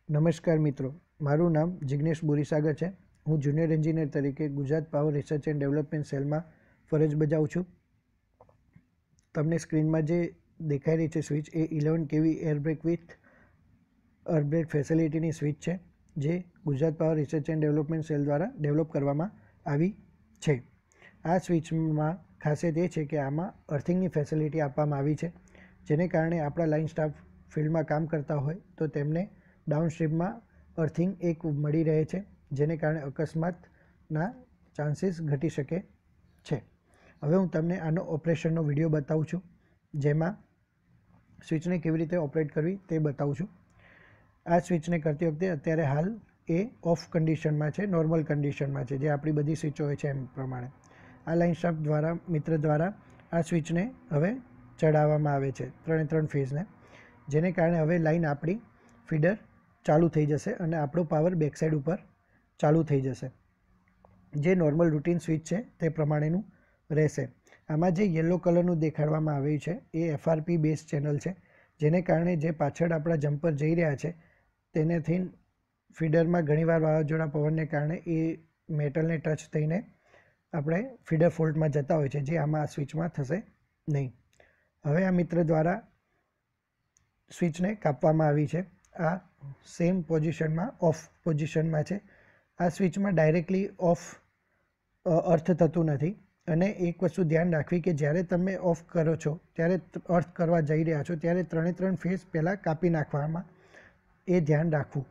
નમસ્કાર મિત્રો, મારું નામ જિગ્નેશ બોરીસાગર છે। હું જુનિયર એન્જિનિયર તરીકે Gujarat power research and development સેલમાં ફરજ બજાવું છું। તમને સ્ક્રીનમાં જે દેખાઈ રહી છે સ્વિચ એ 11 કેવી એરબ્રેક વિથ એરબ્રેક ફેસિલિટીની સ્વિચ છે, જે Gujarat power research and development cell દ્વારા ડેવલપ કરવામાં આવી છે। આ સ્વિચમાં ખાસિયત એ છે કે આમાં અર્થિંગની ફેસિલિટી આપવામાં આવી છે, જેને કારણે આપણા લાઇન સ્ટાફ ફિલ્ડમાં કામ કરતા હોય તો તેમને ડાઉનસ્ટ્રીમમાં અર્થિંગ એક મળી રહે છે, જેને કારણે અકસ્માતના ચાન્સીસ ઘટી શકે છે। હવે હું તમને આનો ઓપરેશનનો વિડીયો બતાવું છું, જેમાં સ્વિચને કેવી રીતે ઓપરેટ કરવી તે બતાવું છું। આ સ્વિચને કરતી વખતે અત્યારે હાલ એ ઓફ કન્ડિશનમાં છે, નોર્મલ કન્ડિશનમાં છે, જે આપણી બધી સ્વિચો હોય છે એમ પ્રમાણે। આ લાઇન સ્ટાફ દ્વારા મિત્ર દ્વારા આ સ્વિચને હવે ચડાવવામાં આવે છે 3 ફેઝને, જેને કારણે હવે લાઇન આપણી ફીડર ચાલુ થઈ જશે અને આપણો પાવર બેક સાઈડ ઉપર ચાલુ થઈ જશે, જે નોર્મલ રૂટીન સ્વિચ છે તે પ્રમાણેનું રહેશે। આમાં જે યલો કલરનું દેખાડવામાં આવ્યું છે એ એફઆરપી બેઝ ચેનલ છે, જેને કારણે જે પાછળ આપણા જમ્પર જઈ રહ્યા છે તેનાથી ફીડરમાં ઘણીવાર વાવાઝોડા પવનને કારણે એ મેટલને ટચ થઈને આપણે ફીડર ફોલ્ટમાં જતા હોય છે, જે આમાં આ સ્વિચમાં થશે નહીં। હવે આ મિત્ર દ્વારા સ્વિચને કાપવામાં આવી છે। આ સેમ પોઝિશનમાં ઓફ પોઝિશનમાં છે। આ સ્વિચમાં ડાયરેક્ટલી ઓફ અર્થ થતું નથી, અને એક વસ્તુ ધ્યાન રાખવી કે જ્યારે તમે ઓફ કરો છો ત્યારે અર્થ કરવા જઈ રહ્યા છો ત્યારે 3 ફેઝ પહેલાં કાપી નાખવામાં એ ધ્યાન રાખવું।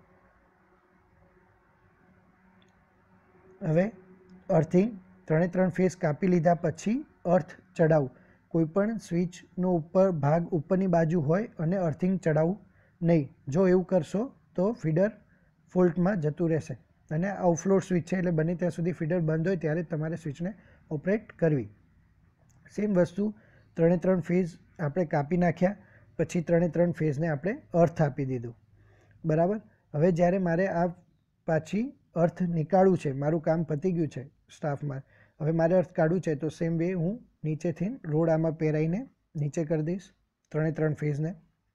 હવે અર્થિંગ 3 ફેઝ કાપી લીધા પછી અર્થ ચડાવવું। કોઈપણ સ્વિચનો ઉપર ભાગ ઉપરની બાજુ હોય અને અર્થિંગ ચડાવવું નહીં, જો એવું કરશો તો ફીડર ફોલ્ટમાં જતું રહેશે અને આઉટફ્લો સ્વિચ છે, એટલે બને ત્યાં સુધી ફીડર બંધ હોય ત્યારે તમારે સ્વિચને ઓપરેટ કરવી। સેમ વસ્તુ 3 ફેઝ આપણે કાપી નાખ્યા પછી 3 ફેઝને આપણે અર્થ આપી દીધું, બરાબર। હવે જ્યારે મારે આ પાછી અર્થ નીકાળવું છે, મારું કામ પતી ગયું છે સ્ટાફમાં, હવે મારે અર્થ કાઢવું છે તો સેમ વે હું નીચેથી રોડ આમાં પહેરાઈને નીચે કરી દઈશ 3 ફેઝને,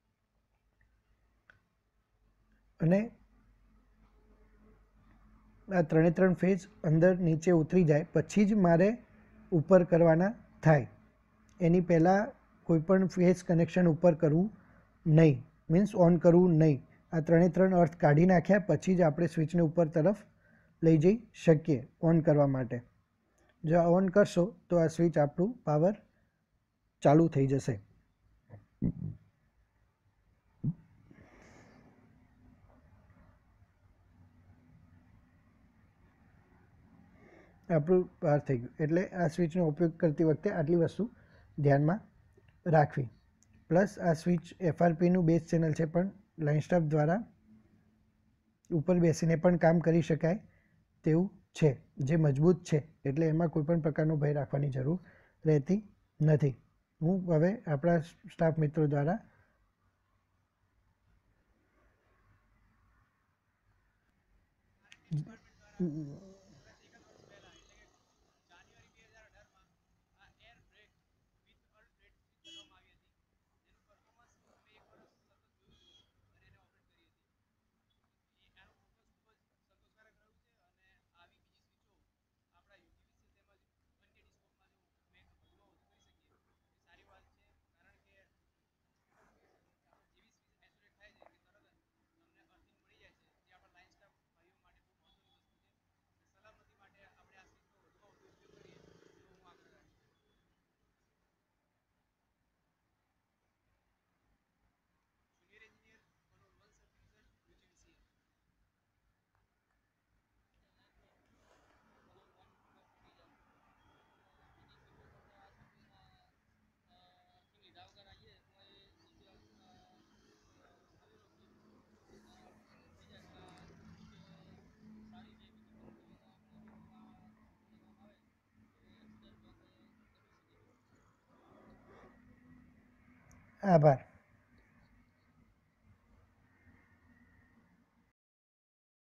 અને આ 3 ફેઝ અંદર નીચે ઉતરી જાય પછી જ મારે ઉપર કરવાના થાય। એની પહેલાં કોઈપણ ફેઝ કનેક્શન ઉપર કરવું નહીં, મીન્સ ઓન કરવું નહીં। આ 3 અર્થ કાઢી નાખ્યા પછી જ આપણે સ્વિચને ઉપર તરફ લઈ જઈ શકીએ ઓન કરવા માટે। જો ઓન કરશો તો આ સ્વિચ આપણું પાવર ચાલુ થઈ જશે। આપણું પાર થઈ ગયું, એટલે આ સ્વિચનો ઉપયોગ કરતી વખતે આટલી વસ્તુ ધ્યાનમાં રાખવી। પ્લસ આ સ્વિચ એફઆરપીનું બેઝ ચેનલ છે, પણ લાઇન સ્ટાફ દ્વારા ઉપર બેસીને પણ કામ કરી શકાય તેવું છે, જે મજબૂત છે, એટલે એમાં કોઈપણ પ્રકારનો ભય રાખવાની જરૂર રહેતી નથી। હું હવે આપણા સ્ટાફ મિત્રો દ્વારા આભાર।